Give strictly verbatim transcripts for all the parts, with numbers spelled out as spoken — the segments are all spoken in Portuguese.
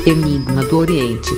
Enigma do Oriente.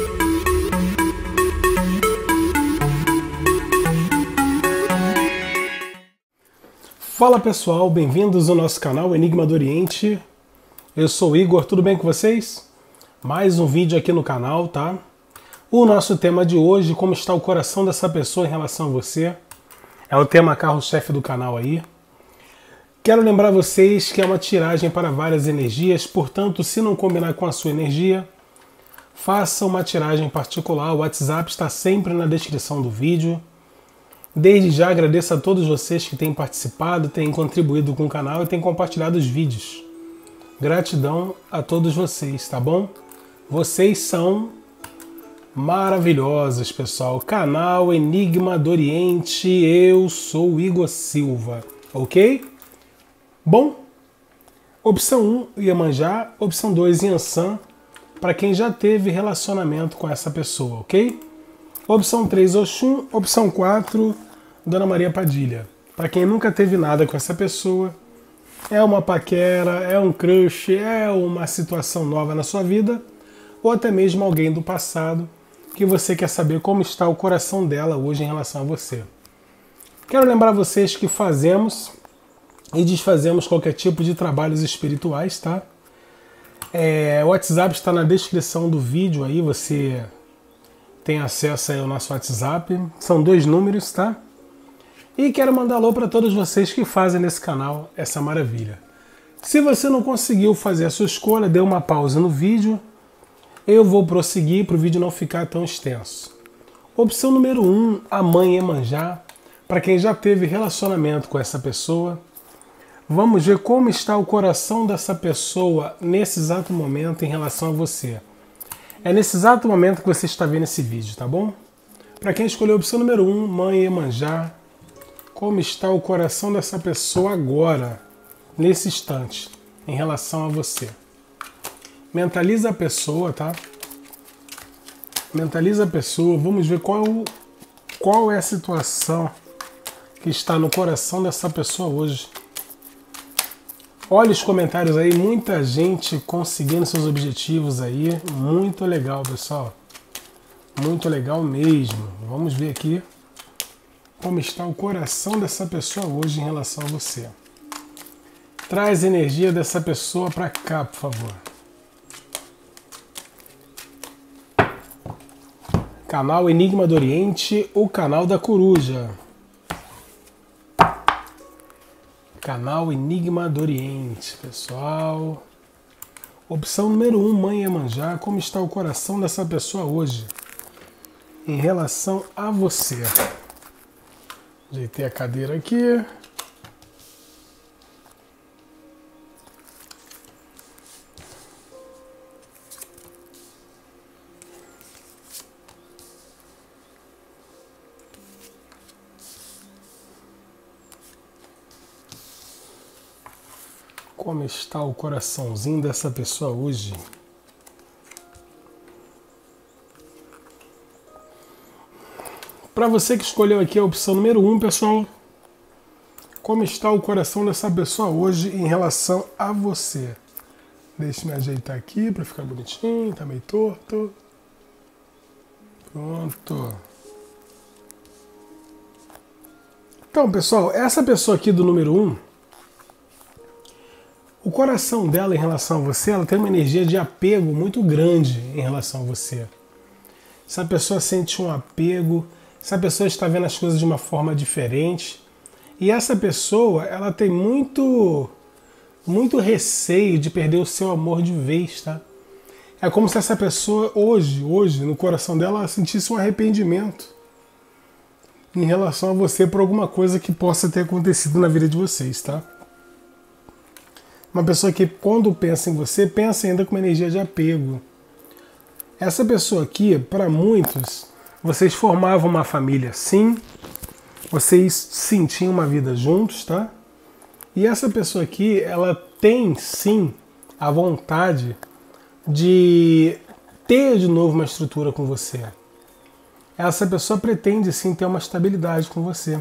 Fala pessoal, bem-vindos ao nosso canal Enigma do Oriente. Eu sou o Igor, tudo bem com vocês? Mais um vídeo aqui no canal, tá? O nosso tema de hoje, como está o coração dessa pessoa em relação a você, é o tema carro-chefe do canal aí. Quero lembrar vocês que é uma tiragem para várias energias, portanto, se não combinar com a sua energia, faça uma tiragem particular. O WhatsApp está sempre na descrição do vídeo. Desde já agradeço a todos vocês que têm participado, têm contribuído com o canal e têm compartilhado os vídeos. Gratidão a todos vocês, tá bom? Vocês são maravilhosos, pessoal. Canal Enigma do Oriente, eu sou o Igor Silva, ok? Bom, opção um, Iemanjá. Opção dois, Yansan, para quem já teve relacionamento com essa pessoa, ok? Opção três, Oxum. Opção quatro, Dona Maria Padilha. Para quem nunca teve nada com essa pessoa, é uma paquera, é um crush, é uma situação nova na sua vida, ou até mesmo alguém do passado que você quer saber como está o coração dela hoje em relação a você. Quero lembrar vocês que fazemos e desfazemos qualquer tipo de trabalhos espirituais, tá? É, o WhatsApp está na descrição do vídeo aí, você tem acesso aí ao nosso WhatsApp. São dois números, tá? E quero mandar alô para todos vocês que fazem nesse canal essa maravilha. Se você não conseguiu fazer a sua escolha, dê uma pausa no vídeo. Eu vou prosseguir para o vídeo não ficar tão extenso. Opção número um, a mãe Iemanjá. Para quem já teve relacionamento com essa pessoa, vamos ver como está o coração dessa pessoa nesse exato momento em relação a você. É nesse exato momento que você está vendo esse vídeo, tá bom? Para quem escolheu a opção número um, mãe Iemanjá, como está o coração dessa pessoa agora, nesse instante, em relação a você? Mentaliza a pessoa, tá? Mentaliza a pessoa, vamos ver qual, qual é a situação que está no coração dessa pessoa hoje. Olha os comentários aí, muita gente conseguindo seus objetivos aí. Muito legal, pessoal. Muito legal mesmo. Vamos ver aqui como está o coração dessa pessoa hoje em relação a você. Traz a energia dessa pessoa para cá, por favor. Canal Enigma do Oriente, o canal da coruja. Canal Enigma do Oriente, pessoal. Opção número um, mãe Iemanjá. Como está o coração dessa pessoa hoje em relação a você? Ajeitei a cadeira aqui. Como está o coraçãozinho dessa pessoa hoje? Para você que escolheu aqui a opção número um, pessoal, como está o coração dessa pessoa hoje em relação a você? Deixa eu me ajeitar aqui para ficar bonitinho, tá meio torto. Pronto. Então, pessoal, essa pessoa aqui do número um, o coração dela em relação a você, ela tem uma energia de apego muito grande em relação a você. Essa pessoa sente um apego, essa pessoa está vendo as coisas de uma forma diferente. E essa pessoa, ela tem muito, muito receio de perder o seu amor de vez, tá? É como se essa pessoa hoje, hoje, no coração dela, ela sentisse um arrependimento em relação a você por alguma coisa que possa ter acontecido na vida de vocês, tá? Uma pessoa que, quando pensa em você, pensa ainda com uma energia de apego. Essa pessoa aqui, para muitos, vocês formavam uma família, sim. Vocês sentiam uma vida juntos, tá? E essa pessoa aqui, ela tem, sim, a vontade de ter de novo uma estrutura com você. Essa pessoa pretende, sim, ter uma estabilidade com você.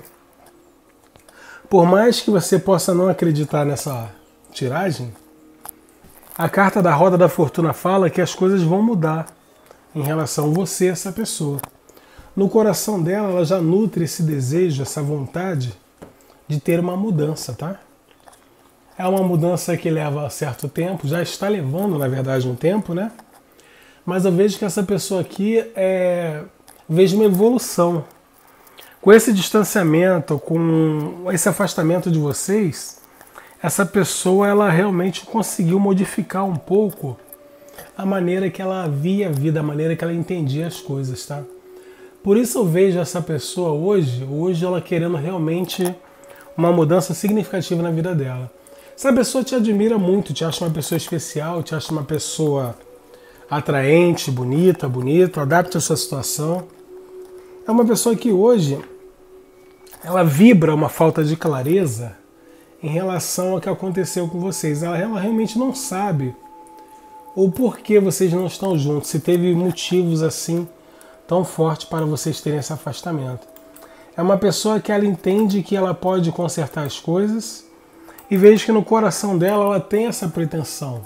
Por mais que você possa não acreditar nessa tiragem, A carta da Roda da Fortuna fala que as coisas vão mudar em relação a você, essa pessoa. No coração dela, ela já nutre esse desejo, essa vontade de ter uma mudança, tá? É uma mudança que leva certo tempo, já está levando, na verdade, um tempo, né? Mas eu vejo que essa pessoa aqui é... vejo uma evolução. Com esse distanciamento, com esse afastamento de vocês, essa pessoa ela realmente conseguiu modificar um pouco a maneira que ela via a vida, a maneira que ela entendia as coisas, tá? Por isso eu vejo essa pessoa hoje, hoje ela querendo realmente uma mudança significativa na vida dela. Essa pessoa te admira muito, te acha uma pessoa especial, te acha uma pessoa atraente, bonita, bonito, adapte a sua situação. É uma pessoa que hoje ela vibra uma falta de clareza em relação ao que aconteceu com vocês. Ela, ela realmente não sabe o porquê vocês não estão juntos, se teve motivos assim tão fortes para vocês terem esse afastamento. É uma pessoa que ela entende que ela pode consertar as coisas e vejo que no coração dela ela tem essa pretensão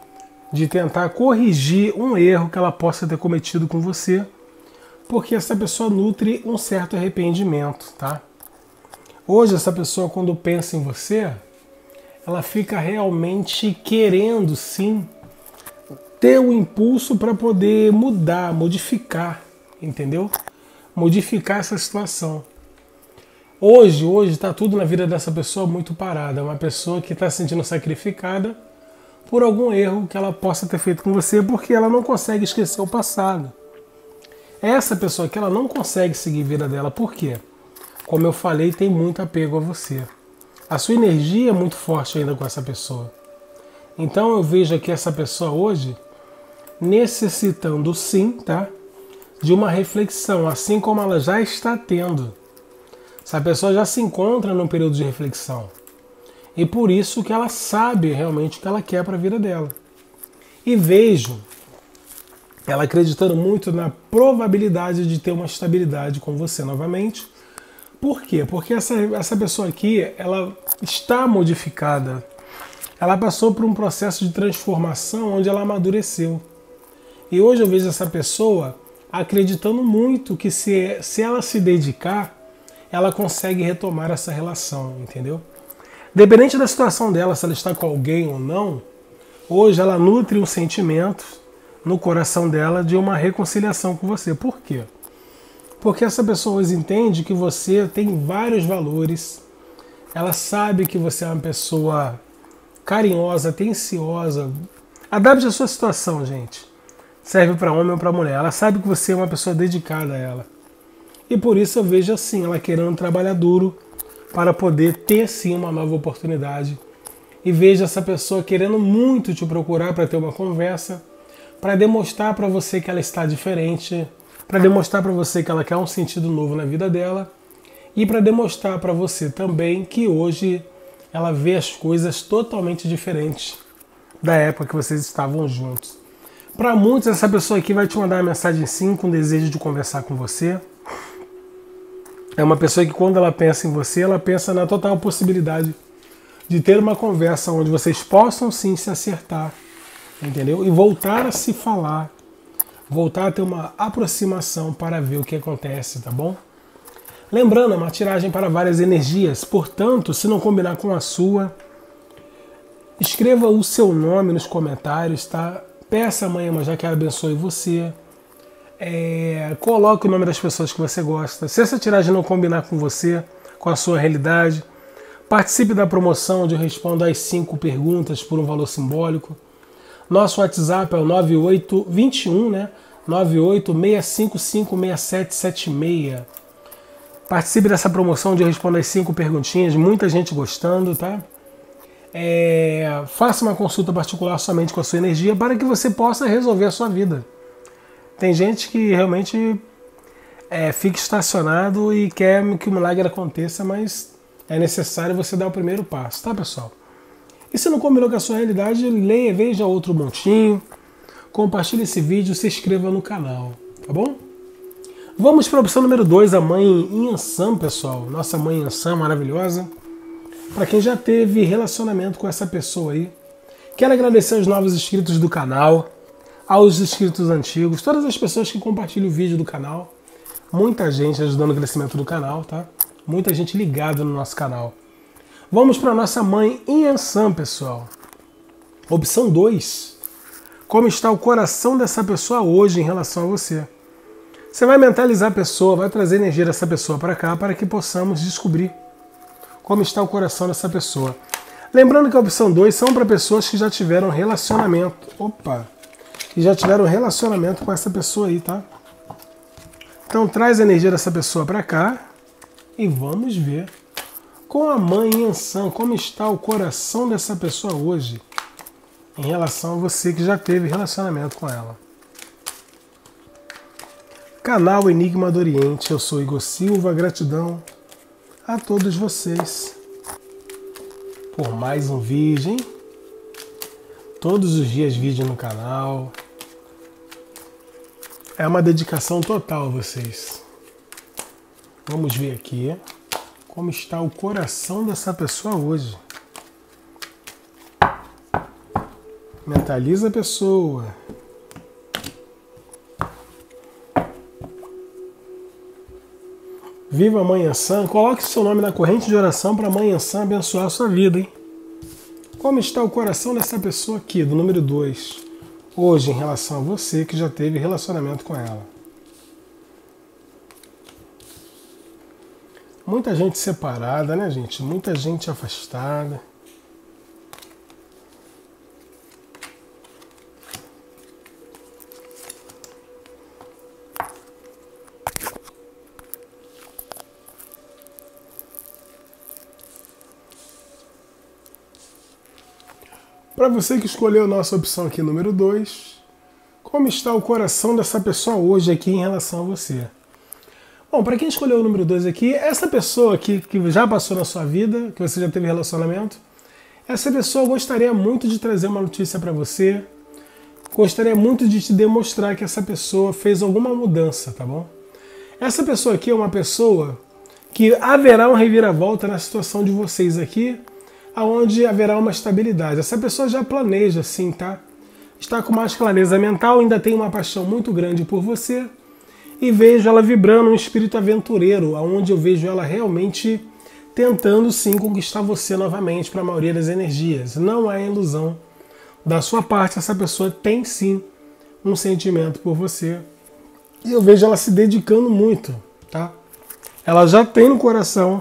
de tentar corrigir um erro que ela possa ter cometido com você, porque essa pessoa nutre um certo arrependimento, tá? Hoje essa pessoa, quando pensa em você, ela fica realmente querendo sim ter o impulso para poder mudar, modificar, entendeu? Modificar essa situação. Hoje, hoje está tudo na vida dessa pessoa muito parada. É uma pessoa que está se sentindo sacrificada por algum erro que ela possa ter feito com você, porque ela não consegue esquecer o passado. Essa pessoa que ela não consegue seguir a vida dela, por quê? Como eu falei, tem muito apego a você. A sua energia é muito forte ainda com essa pessoa. Então eu vejo aqui essa pessoa hoje necessitando sim, tá? De uma reflexão, assim como ela já está tendo. Essa pessoa já se encontra num período de reflexão. E por isso que ela sabe realmente o que ela quer para a vida dela. E vejo ela acreditando muito na probabilidade de ter uma estabilidade com você novamente. Por quê? Porque essa, essa pessoa aqui, ela está modificada. Ela passou por um processo de transformação onde ela amadureceu. E hoje eu vejo essa pessoa acreditando muito que se, se ela se dedicar, ela consegue retomar essa relação, entendeu? Independente da situação dela, se ela está com alguém ou não, hoje ela nutre um sentimento no coração dela de uma reconciliação com você. Por quê? Porque essa pessoa hoje entende que você tem vários valores, ela sabe que você é uma pessoa carinhosa, atenciosa. Adapte a sua situação, gente. Serve para homem ou para mulher. Ela sabe que você é uma pessoa dedicada a ela. E por isso eu vejo assim, ela querendo trabalhar duro para poder ter sim uma nova oportunidade. E vejo essa pessoa querendo muito te procurar para ter uma conversa, para demonstrar para você que ela está diferente, para demonstrar para você que ela quer um sentido novo na vida dela e para demonstrar para você também que hoje ela vê as coisas totalmente diferentes da época que vocês estavam juntos. Para muitos, essa pessoa aqui vai te mandar uma mensagem sim com desejo de conversar com você. É uma pessoa que quando ela pensa em você, ela pensa na total possibilidade de ter uma conversa onde vocês possam sim se acertar, entendeu? E voltar a se falar, voltar a ter uma aproximação para ver o que acontece, tá bom? Lembrando, é uma tiragem para várias energias, portanto, se não combinar com a sua, escreva o seu nome nos comentários, tá? Peça a Mãe Iemanjá que ela abençoe você. É, coloque o nome das pessoas que você gosta. Se essa tiragem não combinar com você, com a sua realidade, participe da promoção onde eu respondo as cinco perguntas por um valor simbólico. Nosso WhatsApp é o nove oito dois um, né? nove oito seis cinco cinco seis sete sete seis. Participe dessa promoção onde eu respondo as cinco perguntinhas. Muita gente gostando, tá? É, faça uma consulta particular somente com a sua energia para que você possa resolver a sua vida. Tem gente que realmente é, fica estacionado e quer que o milagre aconteça, mas é necessário você dar o primeiro passo, tá, pessoal? E se não combinou com a sua realidade, leia, veja outro montinho, compartilhe esse vídeo, se inscreva no canal, tá bom? Vamos para a opção número dois, a Mãe Yansan, pessoal. Nossa Mãe Yansan maravilhosa. Para quem já teve relacionamento com essa pessoa aí, Quero agradecer aos novos inscritos do canal, aos inscritos antigos, todas as pessoas que compartilham o vídeo do canal. Muita gente ajudando o crescimento do canal, tá? Muita gente ligada no nosso canal. Vamos para a nossa mãe Yansan, pessoal. Opção dois. Como está o coração dessa pessoa hoje em relação a você? Você vai mentalizar a pessoa, vai trazer energia dessa pessoa para cá para que possamos descobrir como está o coração dessa pessoa. Lembrando que a opção dois são para pessoas que já tiveram relacionamento. Opa! Que já tiveram relacionamento com essa pessoa aí, tá? Então traz a energia dessa pessoa para cá e vamos ver com a mãe Yansan como está o coração dessa pessoa hoje em relação a você que já teve relacionamento com ela. Canal Enigma do Oriente, eu sou Igor Silva, gratidão a todos vocês por mais um vídeo, hein? Todos os dias vídeo no canal. É uma dedicação total a vocês. Vamos ver aqui como está o coração dessa pessoa hoje. Mentaliza a pessoa. Viva a Mãe Yansan. Coloque seu nome na corrente de oração para a Mãe Yansan abençoar a sua vida, hein? Como está o coração dessa pessoa aqui, do número dois, hoje em relação a você que já teve relacionamento com ela? Muita gente separada, né, gente? Muita gente afastada. Para você que escolheu a nossa opção aqui, número dois, como está o coração dessa pessoa hoje aqui em relação a você? Bom, para quem escolheu o número dois aqui, essa pessoa aqui que já passou na sua vida, que você já teve relacionamento, essa pessoa gostaria muito de trazer uma notícia para você, gostaria muito de te demonstrar que essa pessoa fez alguma mudança, tá bom? Essa pessoa aqui é uma pessoa que haverá uma reviravolta na situação de vocês aqui, aonde haverá uma estabilidade. Essa pessoa já planeja, sim, tá? Está com mais clareza mental, ainda tem uma paixão muito grande por você, e vejo ela vibrando um espírito aventureiro, aonde eu vejo ela realmente tentando, sim, conquistar você novamente para a maioria das energias. Não é ilusão. Da sua parte, essa pessoa tem, sim, um sentimento por você. E eu vejo ela se dedicando muito, tá? Ela já tem no coração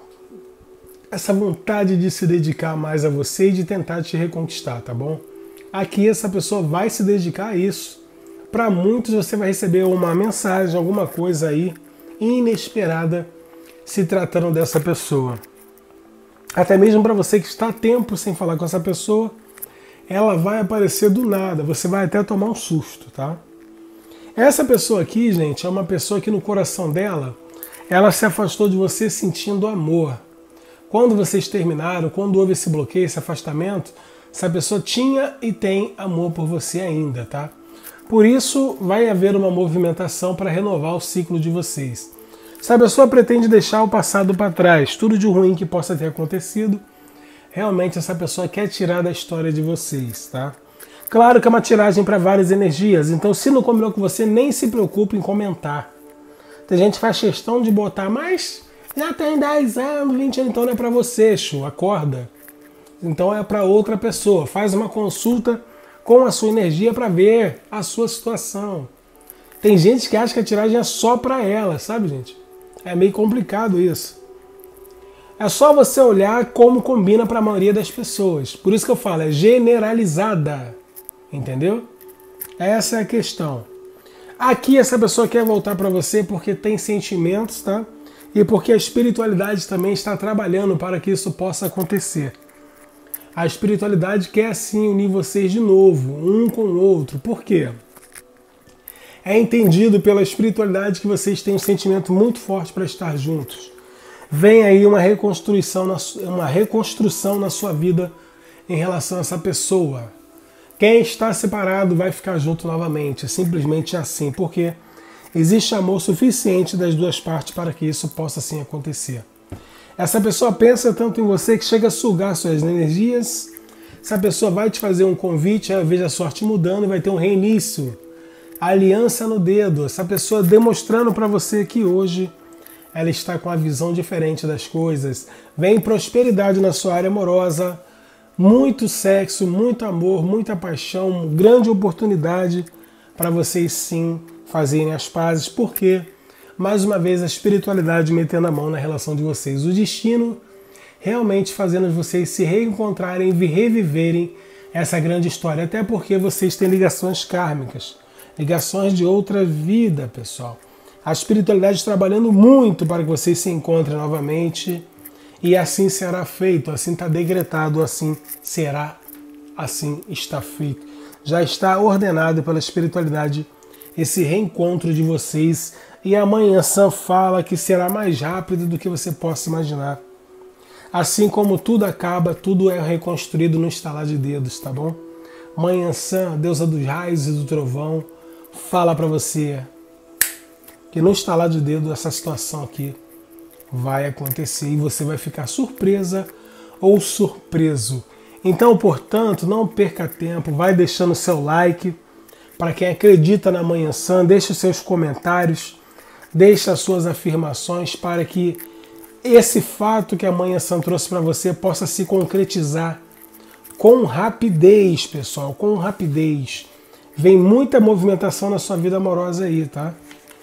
essa vontade de se dedicar mais a você e de tentar te reconquistar, tá bom? Aqui essa pessoa vai se dedicar a isso. Para muitos você vai receber uma mensagem, alguma coisa aí inesperada se tratando dessa pessoa. Até mesmo para você que está há tempo sem falar com essa pessoa, ela vai aparecer do nada, você vai até tomar um susto, tá? Essa pessoa aqui, gente, é uma pessoa que no coração dela, ela se afastou de você sentindo amor. Quando vocês terminaram, quando houve esse bloqueio, esse afastamento, essa pessoa tinha e tem amor por você ainda, tá? Por isso, vai haver uma movimentação para renovar o ciclo de vocês. Se a pessoa pretende deixar o passado para trás, tudo de ruim que possa ter acontecido, realmente essa pessoa quer tirar da história de vocês, tá? Claro que é uma tiragem para várias energias, então se não combinou com você, nem se preocupe em comentar. Tem gente que faz questão de botar, mas já tem dez anos, vinte anos, então não é para você, Chu, acorda. Então é para outra pessoa. Faz uma consulta com a sua energia para ver a sua situação. Tem gente que acha que a tiragem é só para ela, sabe, gente? É meio complicado isso. É só você olhar como combina para a maioria das pessoas. Por isso que eu falo, é generalizada. Entendeu? Essa é a questão. Aqui essa pessoa quer voltar para você porque tem sentimentos, tá? E porque a espiritualidade também está trabalhando para que isso possa acontecer. A espiritualidade quer sim unir vocês de novo, um com o outro. Por quê? É entendido pela espiritualidade que vocês têm um sentimento muito forte para estar juntos. Vem aí uma reconstrução, na, uma reconstrução na sua vida em relação a essa pessoa. Quem está separado vai ficar junto novamente. É simplesmente assim, porque existe amor suficiente das duas partes para que isso possa sim acontecer. Essa pessoa pensa tanto em você que chega a sugar suas energias, Essa pessoa vai te fazer um convite, aí veja a sorte mudando e vai ter um reinício. Aliança no dedo. Essa pessoa demonstrando para você que hoje ela está com a visão diferente das coisas. Vem prosperidade na sua área amorosa, muito sexo, muito amor, muita paixão, grande oportunidade para vocês sim fazerem as pazes, porque, mais uma vez, a espiritualidade metendo a mão na relação de vocês. O destino realmente fazendo vocês se reencontrarem e reviverem essa grande história, até porque vocês têm ligações kármicas, ligações de outra vida, pessoal. A espiritualidade trabalhando muito para que vocês se encontrem novamente e assim será feito, assim está decretado, assim será, assim está feito. Já está ordenado pela espiritualidade esse reencontro de vocês e amanhã Sam fala que será mais rápido do que você possa imaginar. Assim como tudo acaba, tudo é reconstruído no estalar de dedos, tá bom? Mãe Ansã, deusa dos raios e do trovão, fala para você que no estalar de dedo essa situação aqui vai acontecer e você vai ficar surpresa ou surpreso. Então, portanto, não perca tempo, vai deixando seu like. Para quem acredita na Mãe Ansã, deixe os seus comentários, deixe as suas afirmações para que esse fato que a Mãe Ansã trouxe para você possa se concretizar com rapidez, pessoal, com rapidez. Vem muita movimentação na sua vida amorosa aí, tá?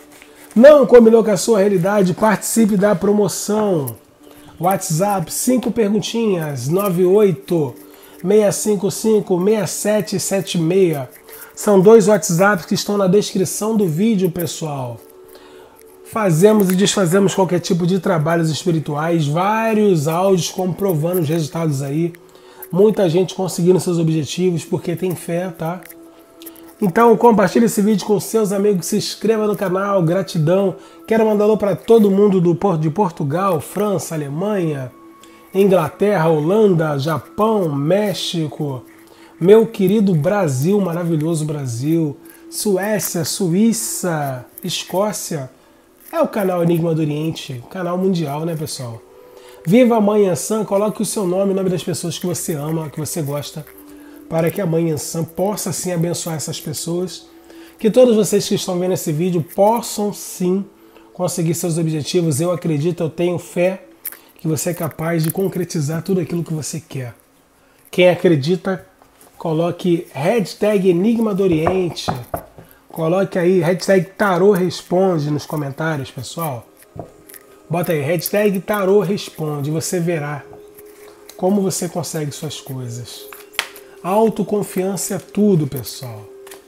Não combinou com a sua realidade? Participe da promoção. WhatsApp, cinco perguntinhas, nove oito seis cinco cinco seis sete sete seis. São dois WhatsApps que estão na descrição do vídeo, pessoal. Fazemos e desfazemos qualquer tipo de trabalhos espirituais, vários áudios comprovando os resultados aí. Muita gente conseguindo seus objetivos porque tem fé, tá? Então compartilhe esse vídeo com seus amigos, se inscreva no canal, gratidão. Quero mandar alô para todo mundo do, de Portugal, França, Alemanha, Inglaterra, Holanda, Japão, México, meu querido Brasil, maravilhoso Brasil, Suécia, Suíça, Escócia. É o canal Enigma do Oriente, canal mundial, né, pessoal? Viva a Mãe Ansã, coloque o seu nome, o nome das pessoas que você ama, que você gosta, para que a Mãe Ansã possa sim abençoar essas pessoas, que todos vocês que estão vendo esse vídeo possam sim conseguir seus objetivos. Eu acredito, eu tenho fé que você é capaz de concretizar tudo aquilo que você quer. Quem acredita, coloque hashtag Enigma do Oriente, coloque aí hashtag Tarô Responde nos comentários, pessoal. Bota aí hashtag Tarô Responde, você verá como você consegue suas coisas. Autoconfiança é tudo, pessoal.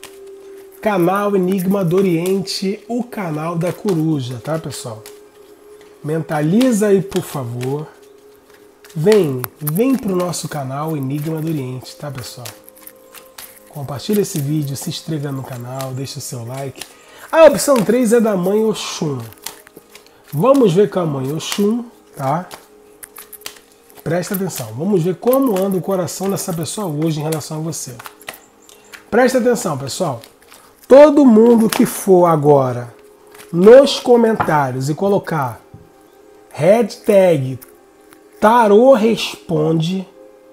Canal Enigma do Oriente, o canal da coruja, tá, pessoal? Mentaliza aí, por favor. Vem, vem pro nosso canal Enigma do Oriente, tá, pessoal? Compartilha esse vídeo, se inscreva no canal, deixa o seu like. A opção três é da Mãe Oxum. Vamos ver com a Mãe Oxum, tá? Presta atenção, vamos ver como anda o coração dessa pessoa hoje em relação a você. Presta atenção, pessoal. Todo mundo que for agora nos comentários e colocar hashtag Tarô Responde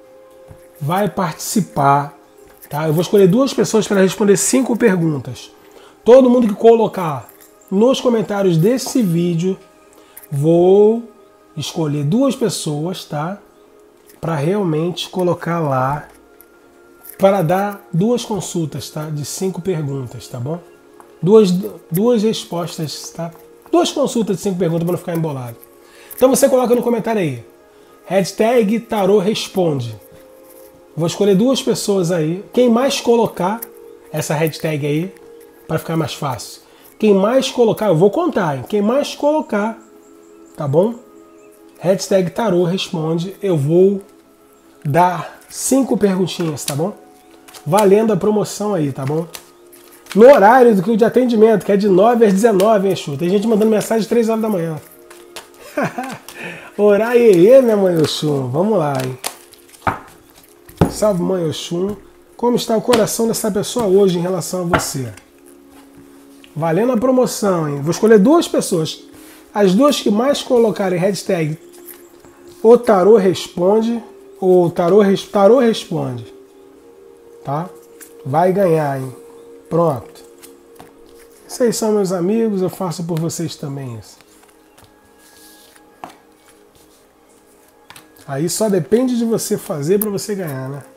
vai participar, tá? Eu vou escolher duas pessoas para responder cinco perguntas. Todo mundo que colocar nos comentários desse vídeo, vou escolher duas pessoas, tá? Para realmente colocar lá, para dar duas consultas, tá? De cinco perguntas, tá bom? Duas, duas respostas, tá? Duas consultas de cinco perguntas para não ficar embolado. Então você coloca no comentário aí, hashtag Tarô Responde. Vou escolher duas pessoas aí. Quem mais colocar essa hashtag aí, para ficar mais fácil. Quem mais colocar, eu vou contar, hein? Quem mais colocar, tá bom? Hashtag Tarô Responde, eu vou dar cinco perguntinhas, tá bom? Valendo a promoção aí, tá bom? No horário do que de atendimento, que é de nove às dezenove, hein, Chu? Tem gente mandando mensagem às três horas da manhã. Horário aí, minha Mãe Oxum. Vamos lá, hein? Salve, Mãe Oxum. Como está o coração dessa pessoa hoje em relação a você? Valendo a promoção, hein? Vou escolher duas pessoas. As duas que mais colocarem hashtag O Tarô Responde, O tarô, tarô responde. Tá? Vai ganhar, hein? Pronto. Vocês são meus amigos, eu faço por vocês também isso. Aí só depende de você fazer para você ganhar, né?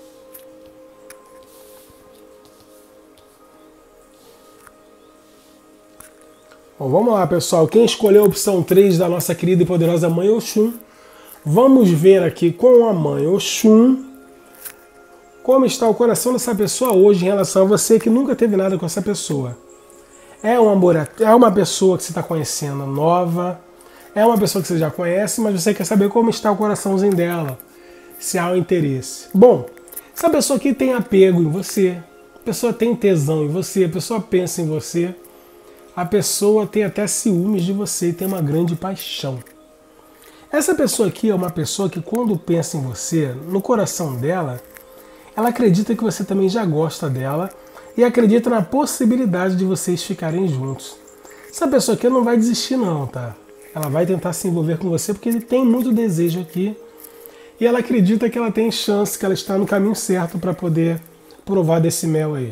Bom, vamos lá, pessoal. Quem escolheu a opção três da nossa querida e poderosa Mãe Oxum, vamos ver aqui com a Mãe Oxum como está o coração dessa pessoa hoje em relação a você que nunca teve nada com essa pessoa. É um amor, é uma pessoa que você está conhecendo nova, é uma pessoa que você já conhece, mas você quer saber como está o coraçãozinho dela, se há um interesse. Bom, essa pessoa aqui tem apego em você, a pessoa tem tesão em você, a pessoa pensa em você, a pessoa tem até ciúmes de você e tem uma grande paixão. Essa pessoa aqui é uma pessoa que quando pensa em você, no coração dela, ela acredita que você também já gosta dela e acredita na possibilidade de vocês ficarem juntos. Essa pessoa aqui não vai desistir não, tá? Ela vai tentar se envolver com você porque ele tem muito desejo aqui e ela acredita que ela tem chance, que ela está no caminho certo para poder provar desse mel aí.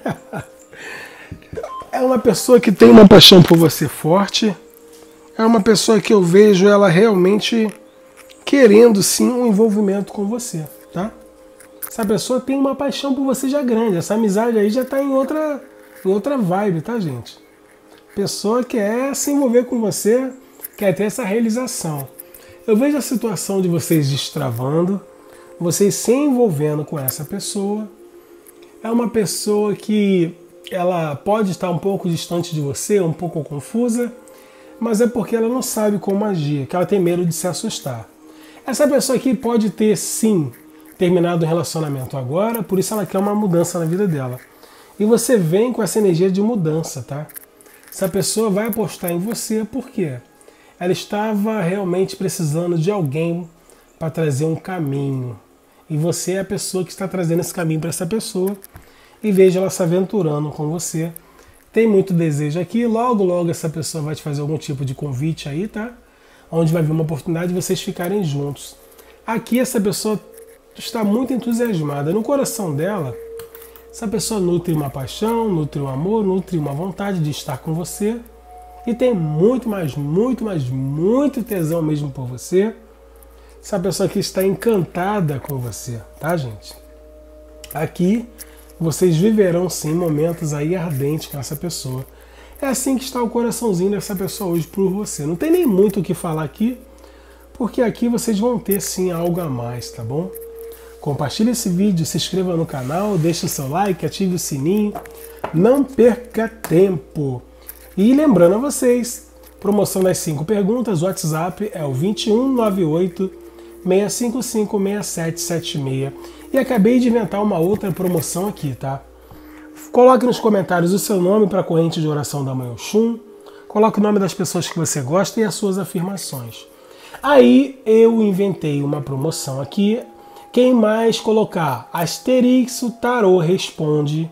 É uma pessoa que tem uma paixão por você forte, é uma pessoa que eu vejo ela realmente querendo sim um envolvimento com você, tá? Essa pessoa tem uma paixão por você já grande, essa amizade aí já está em outra, em outra vibe, tá, gente? Pessoa quer se envolver com você, quer ter essa realização. Eu vejo a situação de vocês destravando, vocês se envolvendo com essa pessoa. É uma pessoa que ela pode estar um pouco distante de você, um pouco confusa, mas é porque ela não sabe como agir, que ela tem medo de se assustar. Essa pessoa aqui pode ter, sim, terminado o relacionamento agora, por isso ela quer uma mudança na vida dela. E você vem com essa energia de mudança, tá? Essa pessoa vai apostar em você, por quê? Ela estava realmente precisando de alguém para trazer um caminho. E você é a pessoa que está trazendo esse caminho para essa pessoa. E veja ela se aventurando com você. Tem muito desejo aqui, logo, logo essa pessoa vai te fazer algum tipo de convite aí, tá? Onde vai vir uma oportunidade de vocês ficarem juntos. Aqui essa pessoa está muito entusiasmada. No coração dela, essa pessoa nutre uma paixão, nutre um amor, nutre uma vontade de estar com você e tem muito, mais, muito, mais, muito tesão mesmo por você. Essa pessoa aqui está encantada com você, tá, gente? Aqui vocês viverão sim momentos aí ardentes com essa pessoa. É assim que está o coraçãozinho dessa pessoa hoje por você. Não tem nem muito o que falar aqui, porque aqui vocês vão ter sim algo a mais, tá bom? Compartilhe esse vídeo, se inscreva no canal, deixe o seu like, ative o sininho. Não perca tempo. E lembrando a vocês, promoção das cinco perguntas, o WhatsApp é o vinte e um, noventa e oito, seiscentos e cinquenta e cinco, sessenta e sete setenta e seis. E acabei de inventar uma outra promoção aqui, tá? Coloque nos comentários o seu nome para a corrente de oração da Mãe Oxum. Coloque o nome das pessoas que você gosta e as suas afirmações. Aí eu inventei uma promoção aqui. Quem mais colocar asterisco tarô responde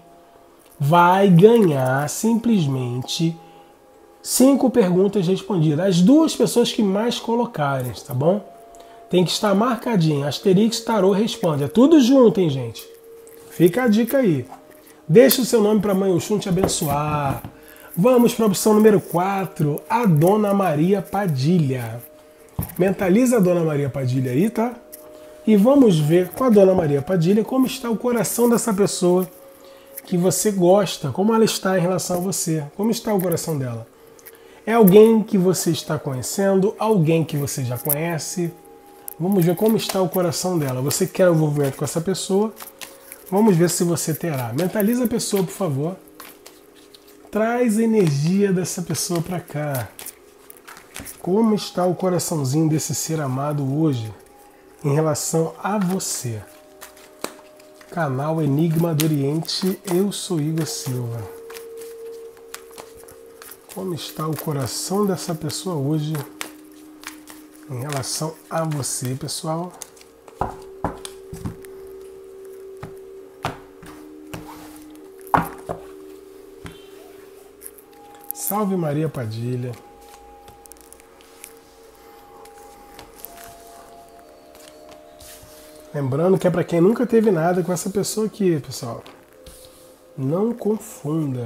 vai ganhar simplesmente cinco perguntas respondidas. As duas pessoas que mais colocarem, tá bom? Tem que estar marcadinho. Asterisco tarô responde. É tudo junto, hein, gente? Fica a dica aí. Deixa o seu nome para a Mãe Oxum te abençoar. Vamos para a opção número quatro, a Dona Maria Padilha. Mentaliza a Dona Maria Padilha aí, tá? E vamos ver com a Dona Maria Padilha como está o coração dessa pessoa que você gosta, como ela está em relação a você, como está o coração dela. É alguém que você está conhecendo, alguém que você já conhece. Vamos ver como está o coração dela. Você quer um envolvimento com essa pessoa? Vamos ver se você terá. Mentaliza a pessoa, por favor. Traz a energia dessa pessoa para cá. Como está o coraçãozinho desse ser amado hoje em relação a você? Canal Enigma do Oriente, eu sou Igor Silva. Como está o coração dessa pessoa hoje em relação a você, pessoal? Salve Maria Padilha. Lembrando que é para quem nunca teve nada com essa pessoa aqui, pessoal. Não confunda.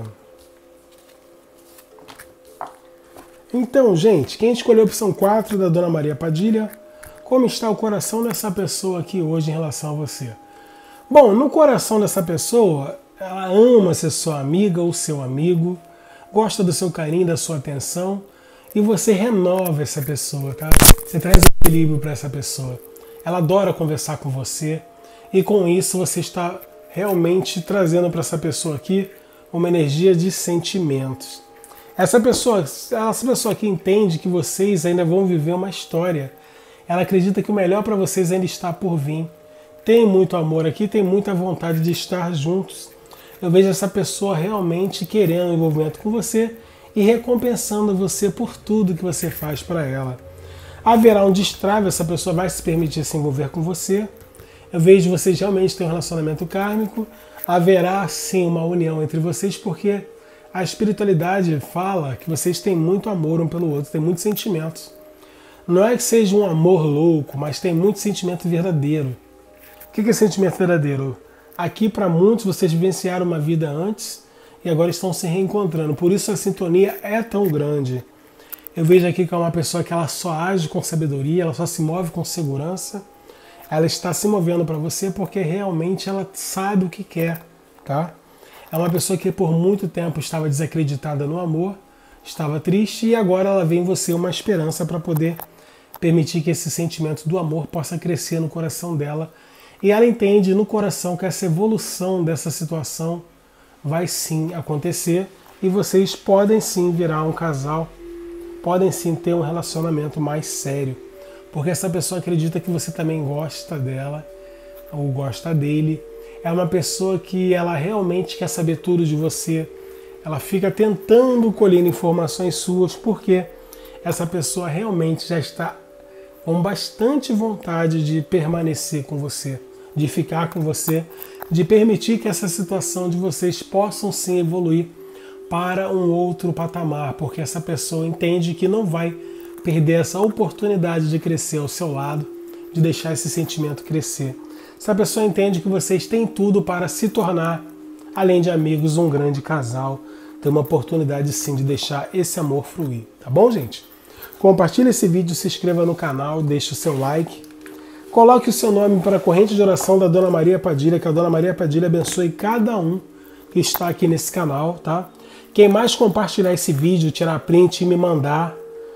Então, gente, quem escolheu a opção quatro da Dona Maria Padilha, como está o coração dessa pessoa aqui hoje em relação a você? Bom, no coração dessa pessoa, ela ama ser sua amiga ou seu amigo, gosta do seu carinho, da sua atenção, e você renova essa pessoa, tá? Você traz equilíbrio para essa pessoa. Ela adora conversar com você, e com isso você está realmente trazendo para essa pessoa aqui uma energia de sentimentos. Essa pessoa, essa pessoa aqui entende que vocês ainda vão viver uma história. Ela acredita que o melhor para vocês ainda está por vir. Tem muito amor aqui, tem muita vontade de estar juntos. Eu vejo essa pessoa realmente querendo envolvimento com você e recompensando você por tudo que você faz para ela. Haverá um destrave, essa pessoa vai se permitir se envolver com você. Eu vejo vocês realmente ter um relacionamento kármico. Haverá sim uma união entre vocês, porque a espiritualidade fala que vocês têm muito amor um pelo outro, têm muitos sentimentos. Não é que seja um amor louco, mas tem muito sentimento verdadeiro. O que é sentimento verdadeiro? Aqui, para muitos, vocês vivenciaram uma vida antes e agora estão se reencontrando. Por isso a sintonia é tão grande. Eu vejo aqui que é uma pessoa que ela só age com sabedoria, ela só se move com segurança. Ela está se movendo para você porque realmente ela sabe o que quer, tá? É uma pessoa que por muito tempo estava desacreditada no amor, estava triste e agora ela vê em você uma esperança para poder permitir que esse sentimento do amor possa crescer no coração dela. E ela entende no coração que essa evolução dessa situação vai sim acontecer e vocês podem sim virar um casal, podem sim ter um relacionamento mais sério. Porque essa pessoa acredita que você também gosta dela ou gosta dele. É uma pessoa que ela realmente quer saber tudo de você. Ela fica tentando colher informações suas porque essa pessoa realmente já está com bastante vontade de permanecer com você, de ficar com você, de permitir que essa situação de vocês possam sim evoluir para um outro patamar, porque essa pessoa entende que não vai perder essa oportunidade de crescer ao seu lado, de deixar esse sentimento crescer. Essa pessoa entende que vocês têm tudo para se tornar, além de amigos, um grande casal, ter uma oportunidade sim de deixar esse amor fluir, tá bom, gente? Compartilhe esse vídeo, se inscreva no canal, deixe o seu like, coloque o seu nome para a corrente de oração da Dona Maria Padilha, que a Dona Maria Padilha abençoe cada um que está aqui nesse canal, tá? Quem mais compartilhar esse vídeo, tirar print e me mandar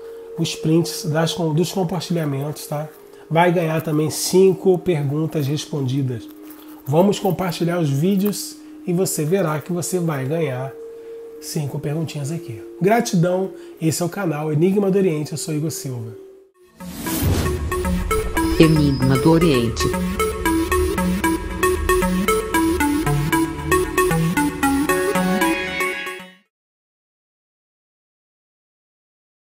os prints das, dos compartilhamentos, tá? Vai ganhar também cinco perguntas respondidas. Vamos compartilhar os vídeos e você verá que você vai ganhar cinco perguntinhas aqui. Gratidão, esse é o canal Enigma do Oriente, eu sou Igor Silva. Enigma do Oriente.